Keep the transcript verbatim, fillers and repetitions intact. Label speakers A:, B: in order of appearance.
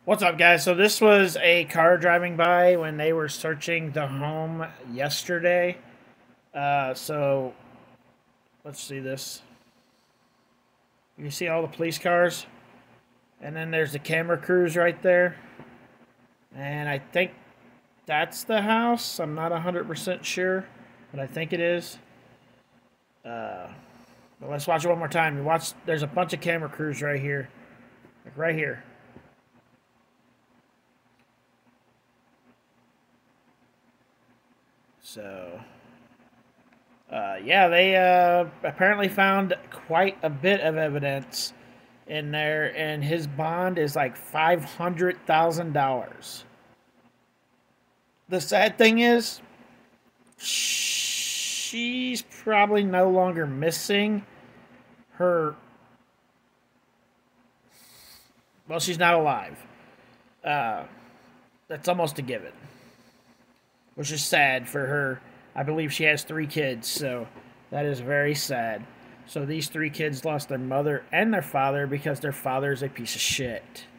A: What's up, guys? So this was a car driving by when they were searching the home yesterday. Uh, so let's see this. You can see all the police cars, and then there's the camera crews right there. And I think that's the house. I'm not one hundred percent sure, but I think it is. Uh, but let's watch it one more time. You watch. There's a bunch of camera crews right here, like right here. So, uh, yeah, they uh, apparently found quite a bit of evidence in there, and his bond is like five hundred thousand dollars. The sad thing is, she's probably no longer missing. Her, well, she's not alive. Uh, that's almost a given, which is sad for her. I believe she has three kids, so that is very sad. So these three kids lost their mother and their father because their father is a piece of shit.